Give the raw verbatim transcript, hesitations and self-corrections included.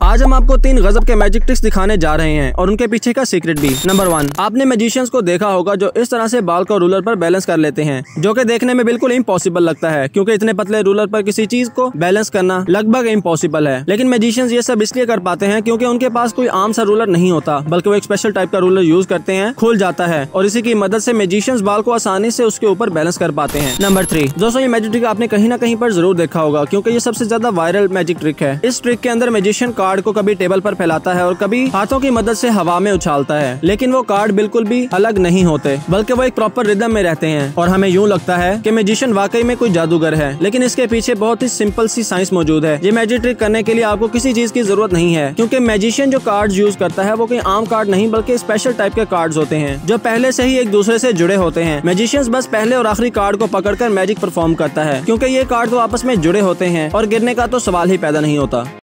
आज हम आपको तीन गजब के मैजिक ट्रिक्स दिखाने जा रहे हैं और उनके पीछे का सीक्रेट भी। नंबर वन, आपने मैजिशियंस को देखा होगा जो इस तरह से बाल को रूलर पर बैलेंस कर लेते हैं, जो कि देखने में बिल्कुल इम्पॉसिबल लगता है क्योंकि इतने पतले रूलर पर किसी चीज को बैलेंस करना लगभग इम्पॉसिबल है। लेकिन मैजिशियंस ये सब इसलिए कर पाते हैं क्योंकि उनके पास कोई आम सा रूलर नहीं होता, बल्कि वो एक स्पेशल टाइप का रूलर यूज करते हैं, खुल जाता है और इसी की मदद से मैजिशियंस बाल को आसानी से उसके ऊपर बैलेंस कर पाते हैं। नंबर थ्री, दोस्तों ये मैजिक ट्रिक आपने कहीं ना कहीं पर जरूर देखा होगा क्योंकि ये सबसे ज्यादा वायरल मैजिक ट्रिक है। इस ट्रिक के अंदर मैजिशियन कार्ड को कभी टेबल पर फैलाता है और कभी हाथों की मदद से हवा में उछालता है, लेकिन वो कार्ड बिल्कुल भी अलग नहीं होते, बल्कि वो एक प्रॉपर रिदम में रहते हैं और हमें यूं लगता है कि मैजिशियन वाकई में कोई जादूगर है। लेकिन इसके पीछे बहुत ही सिंपल सी साइंस मौजूद है। ये मैजिक ट्रिक करने के लिए आपको किसी चीज की जरूरत नहीं है क्योंकि मैजिशियन जो कार्ड यूज करता है वो कोई आम कार्ड नहीं बल्कि स्पेशल टाइप के कार्ड्स होते हैं जो पहले से ही एक दूसरे से जुड़े होते हैं। मैजिशियंस बस पहले और आखिरी कार्ड को पकड़कर मैजिक परफॉर्म करता है क्योंकि ये कार्ड तो आपस में जुड़े होते हैं और गिरने का तो सवाल ही पैदा नहीं होता।